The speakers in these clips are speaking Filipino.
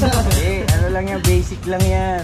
Ano lang yan, basic lang yan.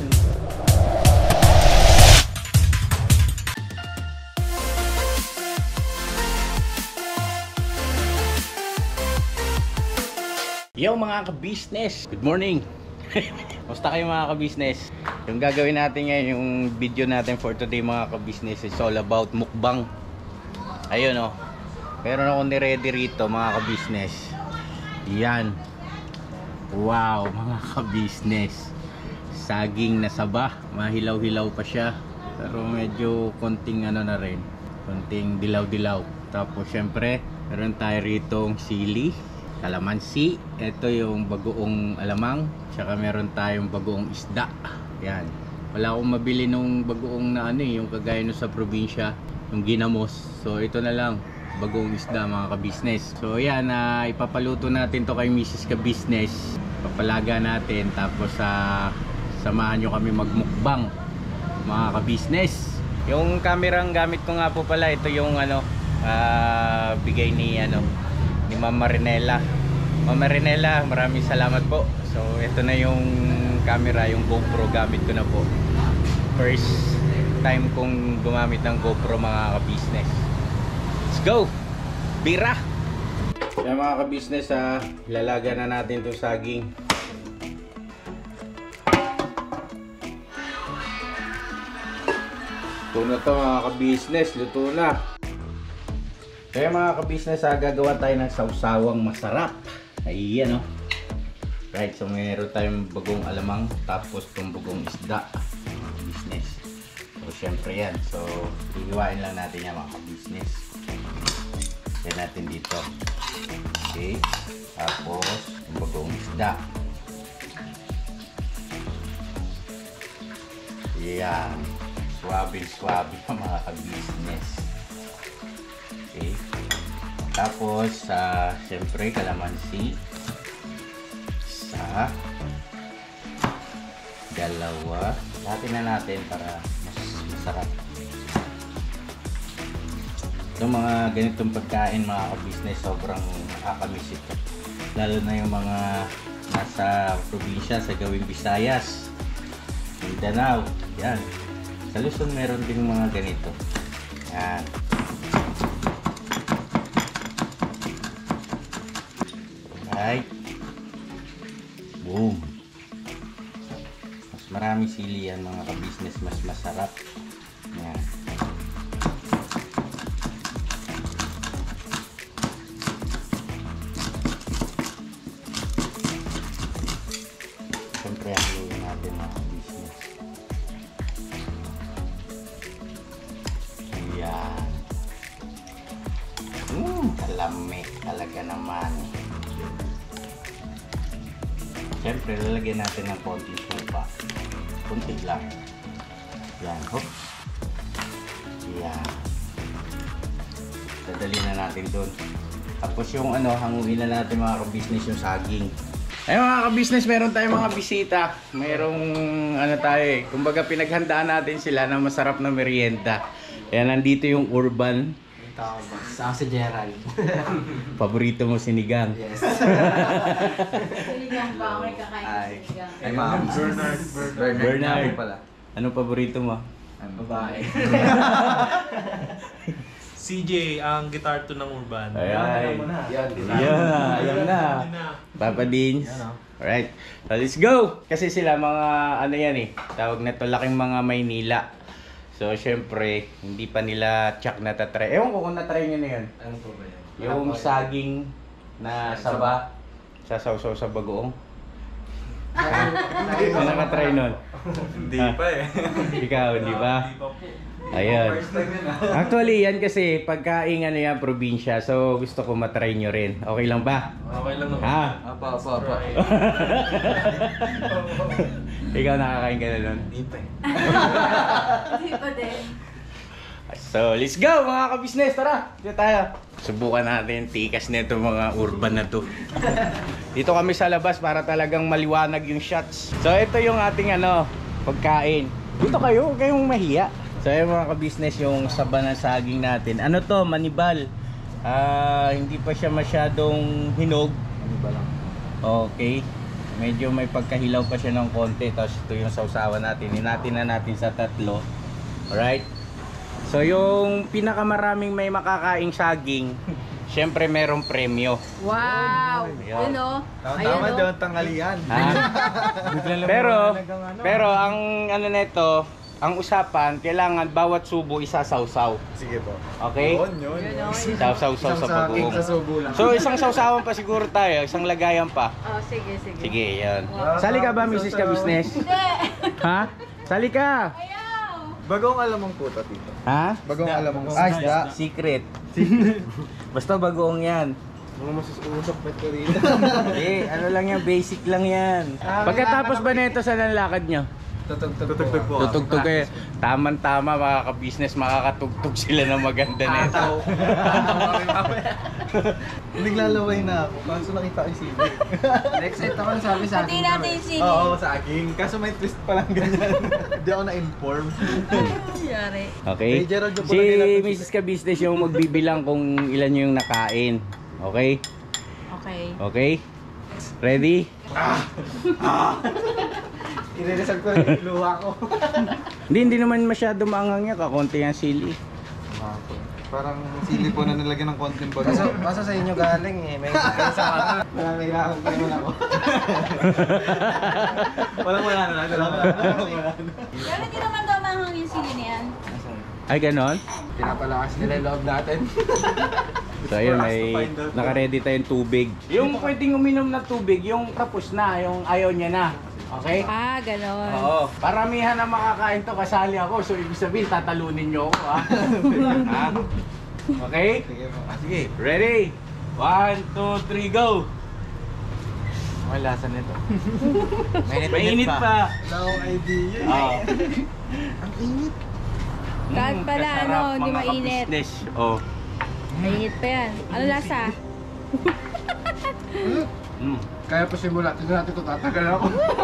Yo mga ka-business, good morning. Musta kayo mga ka-business? Yung gagawin natin ngayon, yung video natin for today mga ka-business, is all about mukbang. Ayun oh, meron akong ni-ready rito mga ka-business. Yan. Wow mga ka-business, saging na saba, mahilaw-hilaw pa siya, pero medyo konting ano na rin, konting dilaw-dilaw. Tapos syempre meron tayo ritong sili, kalamansi, ito yung bagoong alamang, tsaka meron tayong bagoong isda. Yan, wala akong mabili nung bagoong na ano yung kagaya no sa probinsya, yung ginamos. So ito na lang, bagoong isda mga ka-business. So yan, ipapaluto natin to kay Mrs. ka-business, papalaga natin, tapos samahan nyo kami magmukbang mga ka-business. Yung kamerang gamit ko nga po pala, ito yung ano, bigay ni Ma'am Marinela. Ma'am Marinela, maraming salamat po. So ito na yung camera, yung GoPro gamit ko na po. First time kong gumamit ng GoPro mga ka-business. Let's go! Bira! Kaya mga ka-business, ilalaga na natin itong saging. Luto na to mga ka-business, luto na. Kaya mga ka-business, gagawa tayo ng sausawang masarap. Ayan o. Right, so meron tayong bagong alamang, tapos itong bagong isda. Business. So syempre yan. So hihiwain lang natin yan mga ka-business. Yan natin dito. Okay. Tapos yung bagong isda. Yan. Swabe-swabe mga ka-business. Okay. Tapos syempre kalamansi sa dalawa. Lahatin na natin para mas masarap. Yung mga ganitong pagkain mga ka-business, sobrang nakakamiss ito. Lalo na yung mga nasa probinsya, sa gawing Visayas, Mindanao. Yan. Sa Luzon meron din mga ganito. Yan. Right. Boom. Mas marami sili yan mga ka-business, mas masarap. Yan. Siyempre haluin natin mga ka-business. Yan. Kalami talaga naman. Siyempre, lalagyan natin ng konting supa. Kunti lang. Yan. Hop. Yan. Dadali na natin doon. Tapos yung hanguin na natin mga ka-business yung saging. Ay mga ka-business, meron tayong mga bisita. Merong tayo kumbaga pinaghandaan natin sila ng masarap na merienda. Ayan, nandito yung Urban. Sa si Gerald. Paborito mo sinigang? Yes. Sinigang ba? May kakain sinigang. Ay, ma'am. Bernard. Pala. Anong paborito mo? Babae. CJ, ang guitar to ng Urban. Ayan. Yan. Ayan na. Papa Dins. Alright. So let's go! Kasi sila mga tawag na to, laking mga Maynila. So syempre, hindi pa nila tsak natatry. Ewan ko kung natry nyo na yun. Ano po ba yan? Yung saging na saba sa sausaw sa bagoong. Ano nakatry nun? Hindi pa eh. Ikaw, di ba? Hindi pa po. Ayan. First time yun Actually, yan kasi pagkain yan, probinsya. So gusto ko matry nyo rin. Okay lang ba? Okay lang naman. Ha? Apa. Ikaw nakakain ka na nun? Hindi pa eh. Hindi pa din. So, let's go mga ka-business. Tara, dito tayo. Subukan natin tikas nito mga Urban na to. Dito kami sa labas para talagang maliwanag yung shots. So, ito yung ating pagkain. Dito kayo, huwag kayong mahiya. So, yung mga ka-business, yung saba ng saging natin. Ano to? Manibal. Hindi pa siya masyadong hinog. Ano ba lang? Okay. medyo may pagkahilaw pa siya ng konti. Tapos ito yung sausawan natin. Hinatin na natin sa tatlo. Alright? So yung pinakamaraming may makakaing saging, syempre merong premyo. Wow! Ayan. Yun o. Tama doon, tanghalian. Ha? pero ang ano nito, ang usapan, kailangan bawat subo isasawsaw. Sige po. Okay? Yun. Sawsaw sa pag-uong. Sa subo lang. So isang sawsawan pa siguro tayo, isang lagayan pa. Oh, sige. Sige, yan. Wow. Sali ka ba, Mrs. Ka-Business? Hindi! Ha? Sali ka! Ayaw! Bagong alamang puto, tito. Ha? Bagong alamang Ah, isda. secret. Basta bagoong yan. Mga masususok pa ito rin. Eh, ano lang yan, basic lang yan. Pagkatapos ba nito sa lalakad nyo? Tutugtog po. Tutugtog kayo. Tama-tama mga ka-business, makakatugtog sila ng maganda nito. Naglalaway na ako. Kaso nakita ko yung sili. Excited ako na sabi sa Pati natin yung sili. Oo, sa akin. Kaso may twist pa lang ganyan. Hindi ako na-inform. Yari. Okay? Hey, Gerald, yung Si pula nila- Mrs. Ka-business yung magbibilang kung ilan yung nakain. Okay? Okay. Okay? Ready? Ireresal ko rin yung luha ko. Hindi naman masyado maangang niya, kakonti yung sili. Parang sili po na nilagyan ng konting bago. Basta sa inyo galing eh. May kayo sa akin. Nangangailangan ko naman ako. Wala na. Pero hindi naman daw mahang yung sili niyan. Ay, ganon? Pinapalakas nila yung loob natin. So ayun, may naka-ready tayong tubig. Yung pwedeng uminom na tubig, yung tapos na, yung ayaw niya na. Okay? Ah, ganon. Oo. Paramihan na makakain to, kasali ako. So ibig sabihin, tatalunin niyo ako, ha? Ha? Okay? Sige po. Sige, ready? 1, 2, 3, go! May lasa nito. Mainit pa. Wala akong idea. Oo. Ang init. Kahit pala, kasarap, ano, hindi mga mainit. ka-business. Oh. Mainit pa yan. Ano lasa? Mm. Kaya pa simula. Tignan natin ito. Tatagal ako.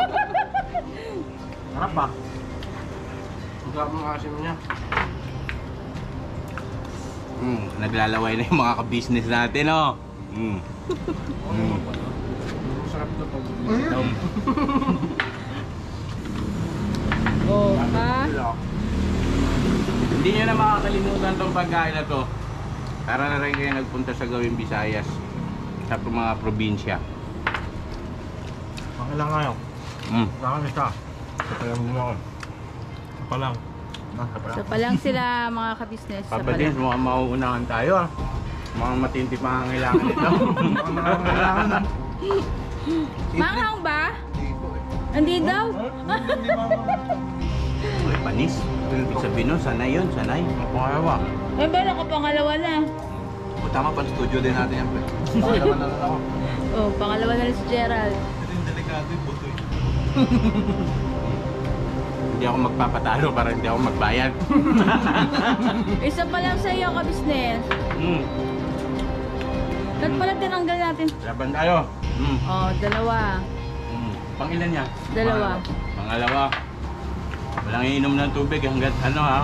Harap ba? Huwag mo asim niya. Naglalaway na yung mga ka-business natin, oh. Mm. Masarap ito pag... Oh, ha? Hindi nyo na makakalimutan tong pagkain na to. Para na rin kayo nagpunta sa gawing Visayas sa mga probinsya. Pangilang ngayon. Saan isa? Kaya mo ako. Pa lang. So pa lang sila mga ka-business. Sa pa Kapatid, lang. mukhang mauunahan tayo, ah. Mga matindi pangangailangan nito. Manghang ba? Hindi daw. Uy, panis. Ibig sabihin nun, sanay yun, sanay. Mapangayawa. Eh, pero kapangalawa na. Tama pa, studio din natin yan, pre. Pangilang na ako. Oh, pangalawa na rin si Gerald. Ito yung delikado yung buto eh. Hindi ako magpapatalo para hindi ako magbayad. Isa pa lang sa iyo ka-business. Ba't pala tinanggal natin? Laban tayo. Oh, dalawa. Pangilan niya? Dalawa. Pangalawa. Walang iinom ng tubig hanggat ano, ha?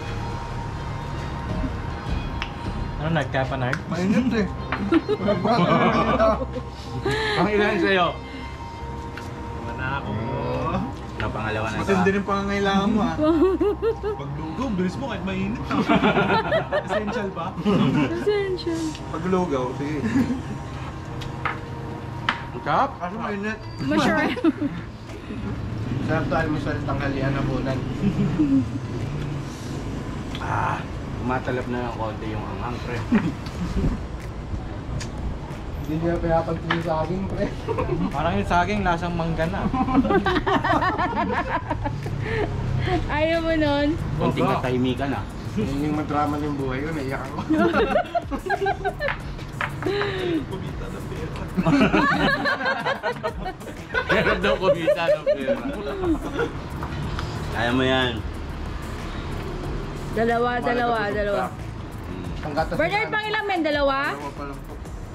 Ano, nagkapanag? Mainit eh. Pangilan sa'yo? Wala ako. Ano, pangalawa na Matindi rin pangangailangan mo ah. Paglugaw, bilis mo kahit mainit. Essential pa. Essential. Paglugaw, sige. Ang sarap. Kaso mainit. Masyure. Sarap to almusal tanghalian na bulan. Matalab na ng konti yung anghang, pre. Hindi niya pinapagpili sa akin, pre. Parang yung saging lasang mangga na. Ayaw mo nun? Konting katahimikan, ah. Yun yung madrama ng buhay ko, naiyak ako. Kumita na pera. Meron daw kumita ng pera. Kaya mo yan. Dalawa. Ang gatas Bernard, pang ilang men? Dalawa? Dalawa pa lang po.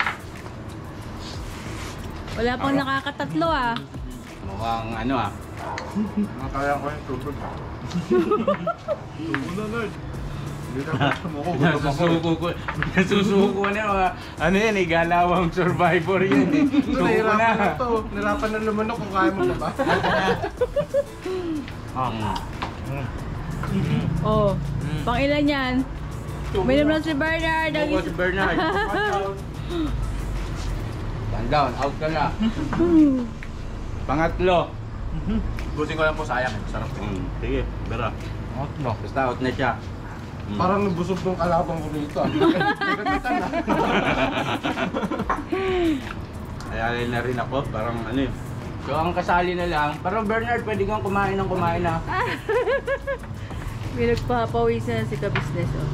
Wala pang nakakatatlo ah. Mukhang ano, ah. Kaya ko yung tubig. Tubo na, Lord. Nasusuko na mga, ano yan eh, galawang survivor yan eh. Suko na. Nirapan na lumanok kung kaya mo ba? Oh, pang ilan yan? Uminom na si Bernard. Buko si Bernard. Stand down, out ka na. Pangatlo. Busin ko lang po, sayang. Sarap. Sige, bera. Out no. Basta out na siya. Parang nabusog ng kalabang ko dito. Ayalin na rin ako, parang ano yun. So ang kasali na lang, parang Bernard, pwede kang kumain ng kumain na. May nagpapawisan na si ka-business. Oh.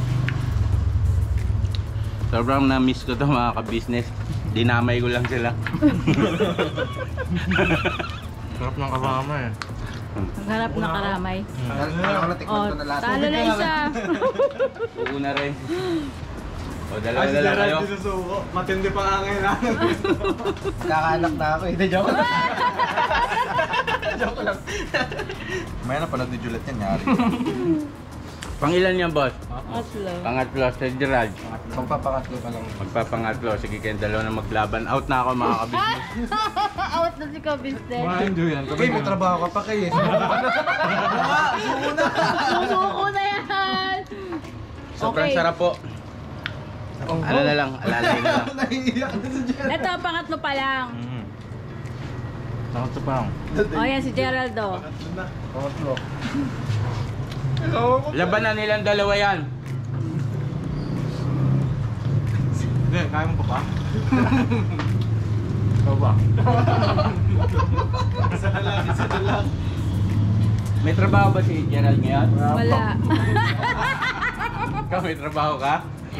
Sobrang na-miss ko to mga ka-business. Dinamay ko lang sila. Sarap ng kasama eh. Maghanap na karamay. Ako natikman Oh, ko na lahat. talo na isa. Suko na rin. O, dalawa na lang kayo. Susuko. Matindi pa nga ngayon. Kakaanak na ako eh. Joke lang. Joke lang. May napanood ni Juliet yan, yari. Pangilan yan, boss? Atlo. Pangatlo, si Gerald. Magpapangatlo pa lang. Magpapangatlo. Sige, kayong dalawa na maglaban. Out na ako mga ka-business. Out na si ka-business. Enjoy yan. Okay, may trabaho ka pa kayo. Susuko na yan. Sobrang Okay. sarap po. Ano na lang, alalay na lang. Naiiyak na si Juliet. Ito, pangatlo pa lang. Pangatlo pa lang. Oh, yan si Gerald. Oh. Pangatlo. Laban na nilang dalawa yan. Hindi, kaya mo pa ba? Ikaw ba? Isa na lang. May trabaho ba si Gerald ngayon? Wala. Ikaw may trabaho ka?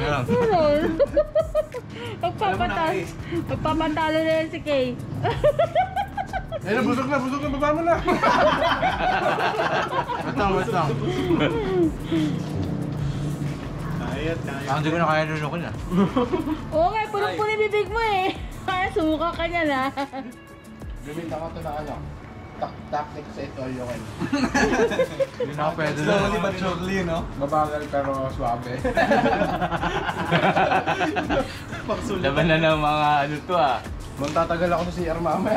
Magpapatalo na yan si Kay. Eh, busog na, baba mo na. Wait lang. Kayat. Hindi ko na kaya lunukin ah. Oo nga, punong-puno yung bibig mo eh. Kaya sumuka ka niya na. Gamitan ko ito na ano. Tactic sa ito yung Hindi na ako pwede na. Slowly but surely, no? Mabagal pero swabe. Laban na ng mga ano to ah. Magtatagal ako sa CR mamaya.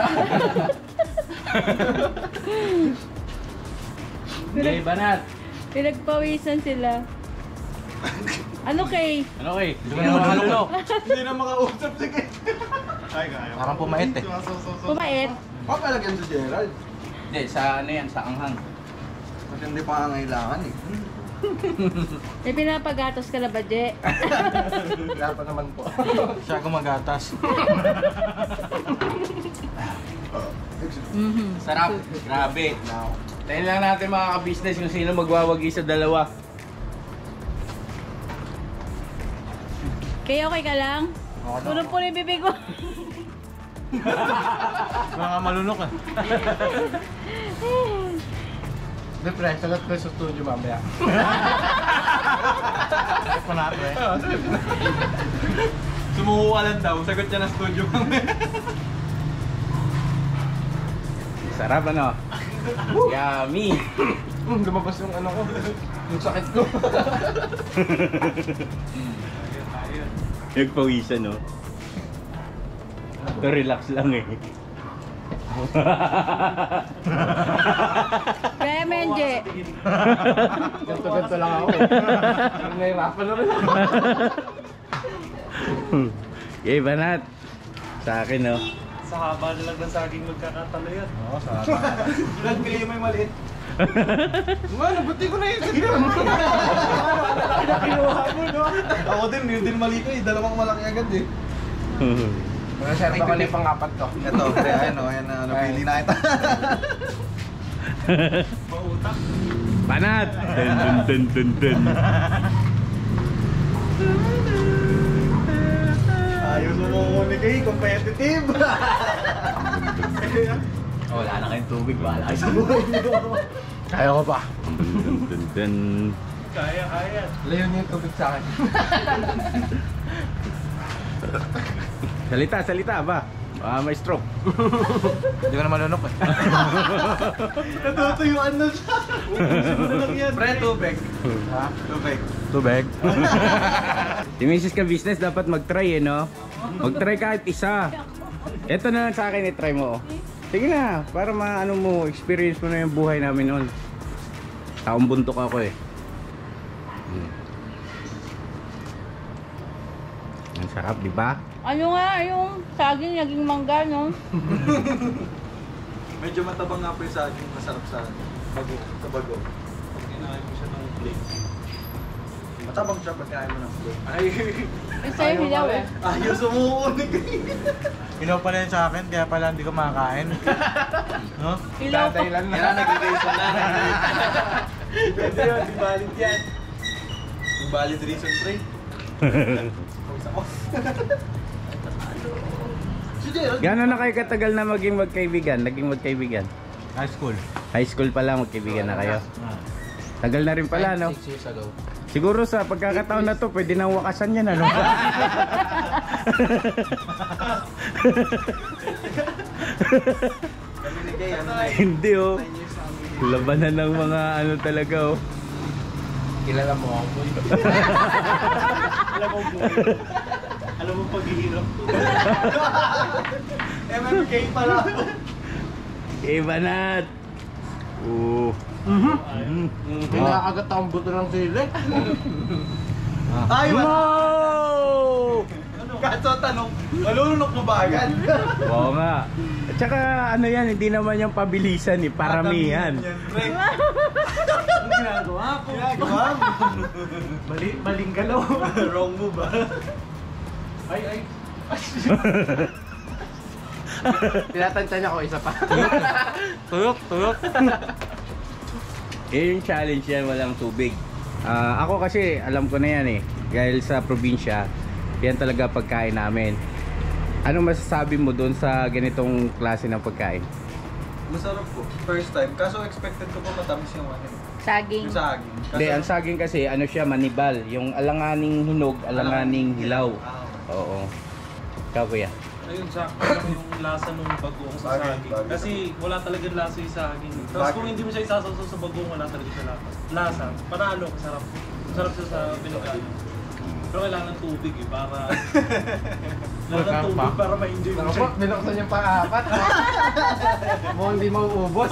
Okay, banat. Pinagpawisan sila. Ano Kay? Ano kay? Hindi ko na makalunok. Hindi na makausap si Kay. Ay, kaya. Parang pumait eh. Pumait? Huwag palagyan si Gerald. Hindi, sa ano yan, sa anghang. Kasi hindi pa kailangan eh. May pinapagatos ka na ba, Je? Wala pa naman po. Siya gumagatas. Sarap. Grabe. Tayo lang natin mga ka-business kung sino magwawagi sa dalawa. Kaya okay ka lang? Punong-puno yung bibig mo. Mga malunok eh. Hindi pre, salat ko sa studio mamaya. Sagot pa natin eh. Sumuko ka lang daw. Sagot niya na studio. Sarap ano? Yummy! Lumabas yung ano ko. Yung sakit ko. Nagpawisan no? Ito relax lang eh. Kaya men, Je. Ganto-ganto lang ako eh. Nahirapan na rin. Okay, banat. Sa akin no? Sa haba na lang ng saging magkakatalo yan. Oo, sa Ilan kayo may maliit? Ano, buti ko na yun. Kinuha mo, no? Ako din, yun din mali ko eh. Dalawang malaki agad eh. Reserva ko na yung pang-apat ko. Ito, pre, ayan o. Ayan na, napili na kita. Pautak. Banat! Dun dun dun dun dun. Ayaw sumuko ni Kay, competitive. Oh, wala na kayong tubig, wala kayo sa buhay niyo. Kaya ko pa. Dun dun dun. Kaya. Layo niyo yung tubig sa akin. Salita ba? May stroke. Hindi ko na malunok eh. Natutuyuan na siya. Pre, tubig. Ha? Tubig. Tubig. Si Mrs. ka business dapat mag-try no? Mag-try kahit isa. Ito na lang sa akin, i-try mo. Sige na, para maano mo, experience mo na yung buhay namin noon. Taong buntok ako eh. Ang sarap, di ba? Ano nga yung saging naging mangga, no? Medyo matabang nga po yung saging, masarap sa bago. Sa bago. Pag kinain mo siya ng plate. Matabang siya pag kaya mo ng food. Ay, Isa yung hilaw eh. Ayaw sumuunig. ilaw pala yun sa akin, kaya pala hindi ko makakain. No? Hilaw pa. Kaya nag-reason na. Depende yun, di valid yan. Yung valid reason, pre. Gano'n na kayo katagal na maging magkaibigan? Naging magkaibigan? High school. High school pa lang magkaibigan na kayo? Tagal na rin pala, no? 6 years ago. Siguro sa pagkakataon na to, pwede nang wakasan yan, ano? Kami ni Kay, ano? Hindi, oh. 9 years na kami. Labanan ng mga ano talaga, oh. Kilala mo ako, boy. Alam mo po. Alam mo paghihirap ko. MMK pala. Ibanat! Oo. Pinakagat akong buto ng sili. Ay, No! Kaso tanong, malulunok mo ba agad? Oo nga. At saka ano yan, hindi naman yung pabilisan eh, paramihan. Anong ginagawa ko? Ginagawa mo? Maling galaw. Wrong move ba? Ay. Tinatansya niya ko isa pa. Tuyok. Yung challenge yan, walang tubig. Ako kasi, alam ko na yan eh. Dahil sa probinsya, yan talaga pagkain namin. Anong masasabi mo doon sa ganitong klase ng pagkain? Masarap po. First time. Kaso expected ko po matamis yung ano. Saging. Yung saging. Hindi, ang saging kasi, ano siya, manibal. Yung alanganing hinog, alanganing hilaw. Oo. Ikaw kuya? Ayun, sakto lang yung lasa nung bagoong sa Bagay, saging. bagay. Kasi wala talagang lasa yung saging. Tapos Bagay. kung hindi mo siya isasasaw sa bagoong, wala talaga siya lasa. Panalo, masarap. Masarap siya sa pinagkain. Pero kailangan ng tubig eh, para... kailangan ng tubig para ma-enjoy mo siya. Binuksan yung pang-apat. Mukhang hindi mauubos.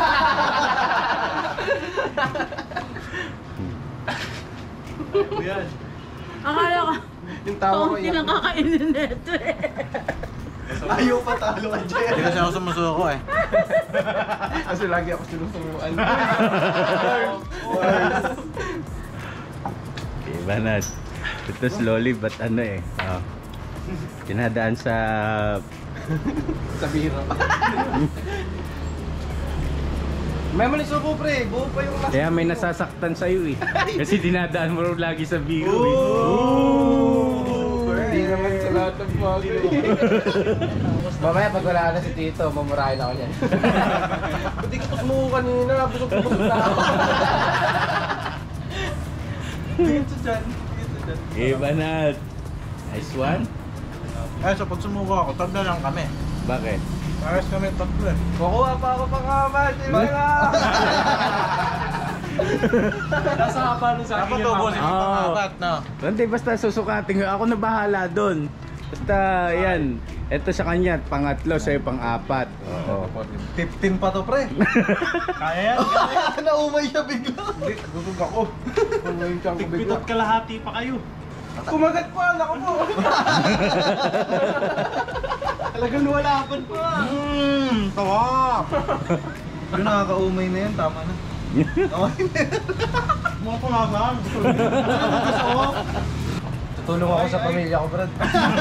Yan. Akala ko, Yung tawa ko kaunti lang kakainin nito eh. Ayaw patalo ka, Jay. Hindi kasi ako sumusuko eh. Kasi lagi ako sinusunguan. Ibanat. Ito slowly but ano eh. Tinadaan sa... Sa bira pa. May mali suko, pre. Buo pa yung last. Kaya may nasasaktan sa'yo eh. Kasi dinadaan mo rin lagi sa biro eh. Hindi naman sa lahat ng bagay. Mamaya pag wala na si Tito, mamurahin ako niyan. Pati kapos mo kanina, busog-busog na ako. Dito dyan. Ibanat. Nice one. Eh, so pag sumuko ako, tanda lang kami. Bakit? Pares kami tatlo eh. Kukuha pa ako pang kamat, di ba nga? Nasa haba nun sa akin yung ubusin mamaya. yung Pangapat, no? Hindi, basta susukatin ko. Ako na bahala doon. Basta, yan. Ito sa kanya, pangatlo, sa'yo pang-apat. Oo. 15 pa to, pre. Kaya yan. Naumay siya bigla. Hindi, gugug ako. Punuin siyang ko bigla. Tigpitot kalahati pa kayo. Kumagat pa, naku mo. Talagang walapan pa. Tawa! Yung nakakaumay na yan, tama na. Okay na. Mga pangasan. Tutulong ako sa pamilya ko, Brad.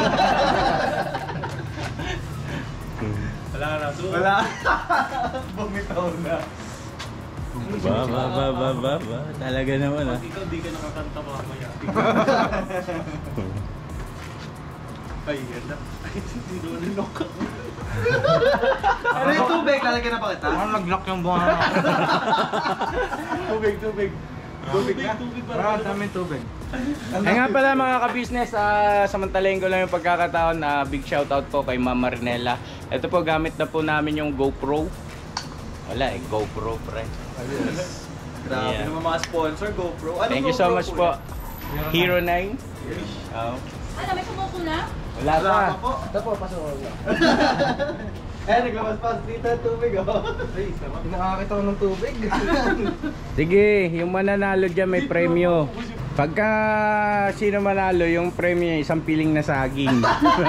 Wala na. So, Wala. Bumitaw na. Ba. Talaga naman ah. pag ikaw di ka nakakanta mamaya. Ay, yan na. Ay, sinulunok ka. Ano yung tubig? Lalagyan na pa kita? Nag-lock yung bunga na. Tubig. Tubig na? Tubig Brad, daming tubig. Ay nga pala mga ka-business, samantalayin ko lang yung pagkakataon. Big shoutout po kay Ma'am Marinela. Ito po, gamit na po namin yung GoPro. Wala GoPro pre. Grabe Yeah. naman mga sponsor, GoPro. Anong Thank you so GoPro much po po. yan? Hero 9? Oo. Ano, may sumuko na? Wala pa. Ito po, pasok na. Eh, naglabas pa dito ang tubig, oh. Pinakakita ko ng tubig. Sige, yung mananalo dyan may premyo. Pagka sino manalo, yung premyo niya isang piling na saging.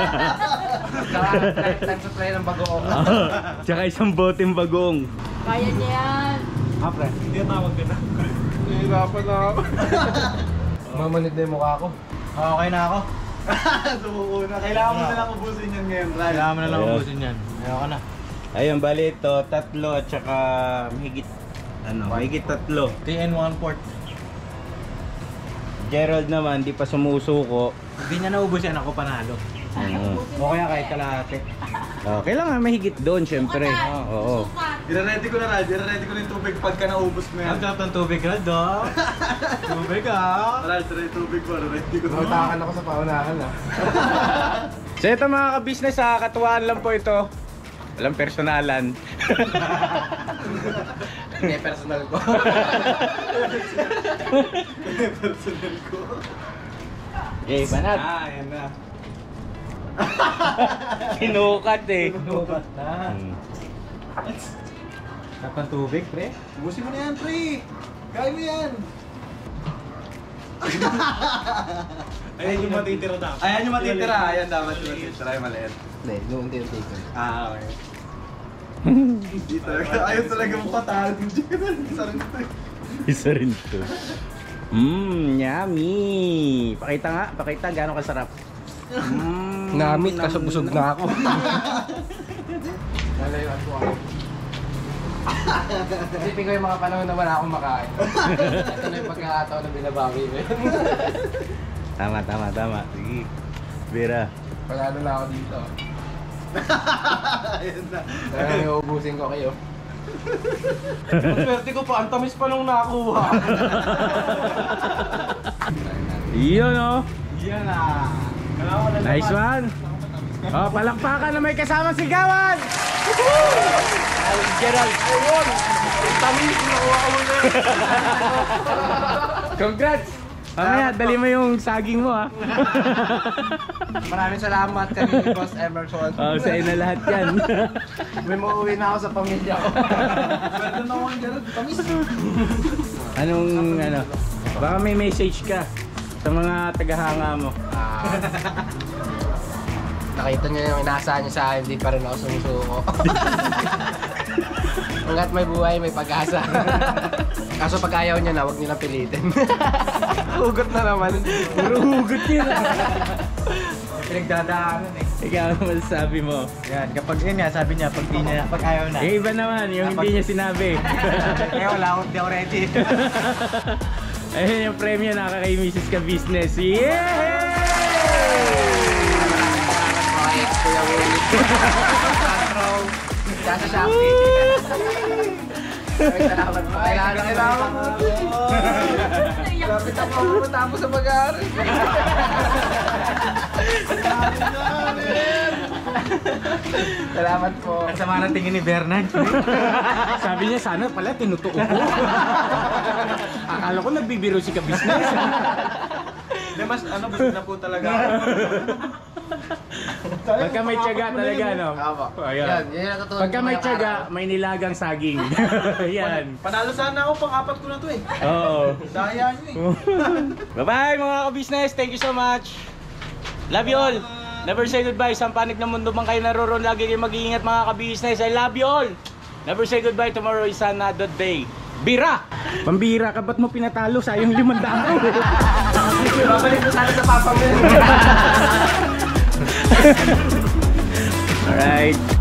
Lifetime supply ng bagoong. Tsaka isang boteng bagong. Kaya niya yan. Pre. Hindi na tawag ka na. Nahihirapan na ako. Mamanid na yung mukha ko. Okay na ako. Sumuko na. Kailangan mo na lang ubusin yan ngayon, Ryan. Kailangan mo na lang Ayun. ubusin yan. Ayoko na. Ayun, bali ito, 3 at saka mahigit, mahigit 3. TN 1/4. Gerald naman, di pa sumusuko. Hindi niya naubos yan, ako panalo. O kaya kahit kalahati. Kailangan mahigit doon, syempre. Oo. Ire-ready ko na, Rad. Ire-ready ko na yung tubig pagka naubos mo yan. Ang sarap ng tubig, Rad, oh. Tubig, ah. Rad, try tubig ko. Ready ko na. Nakatakan ako sa paunahan ah. So ito mga ka-business, katuwaan lang po ito. Walang personalan. Hindi, personal ko. Personal ko. Okay, banat. Ayan na. Sinukat eh. Lubat na. Sarap ng tubig, pre. Ubusin mo na yan, pre. Kaya mo yan. Ayun yung matitira dapat. Ayan yung matitira. Ayan dapat yung matitira. Yung maliit. Hindi, unti-unti ko. Okay. Dito. Ayaw talaga mapatalo dyan. Sarang ito. Isa rin to. Yummy. Pakita gaano kasarap. Namit, kaso busog na ako. Nalayuan ko ako. Isipin ko yung mga panahon na wala akong makain. Ito na yung pagkakataon na binabawi mo. Tama. Sige. Vera. Panalo na ako dito. Ayan na. Kaya yung uubusin ko kayo. Swerte ko pa. Ang tamis pa nung nakuha. Iyon oh. Yan na. Nice one. Oh, palakpakan na may kasama sigawan. Gerald. Tamis. Nakuha ko na. Congrats. Mamaya, dali mo yung saging mo ha. Maraming salamat kay Boss Emerson. Oh, sa'yo na lahat yan. May mauwi na ako sa pamilya ko. Swerte na ako ang Gerald. Tamis. Anong baka may message ka sa mga tagahanga mo. Nakita niyo yung inaasahan niyo sa akin, hindi pa rin ako sumusuko. Hanggat may buhay, may pag-asa. Kaso pag ayaw niyo na, huwag niyo na pilitin. Hugot na naman. Puro hugot yun. Pinagdadaanan eh. Ikaw, ano masasabi mo? Yan, kapag yun nga, sabi niya, pag ayaw na. Eh, iba naman, yung hindi niya sinabi. Kaya wala akong, di ako ready. Ayun yung premyo na kay Mrs. Ka Business. Yeah! Okay, Kuya Willie. Control. Sa Shopee. Salamat po. Kailangan mo. Lapit ako tapos sa mag-aaral. Salamat po. Ang sama ng tingin ni Bernard. Sabi niya, sana pala tinutuo ko. Akala ko nagbibiro si Ka Business. Hindi, mas busog na po talaga. Pagka may tiyaga talaga, no? Tama. Ayan. Yan yung natutunan Pagka ko may ngayong tiyaga, araw. may nilagang saging. Yan. Panalo sana ako, pang-apat ko na to eh. Oo. Daya nyo eh. Bye-bye mga ka-business. Thank you so much. Love you all. Never say goodbye. Sa panig ng mundo bang kayo naroon, lagi kayo mag-iingat mga ka-business. I love you all. Never say goodbye. Tomorrow is another day. Bira! Pambira ka, ba't mo pinatalo? Sayang 500. Babalik ko sana sa papa mo. Alright.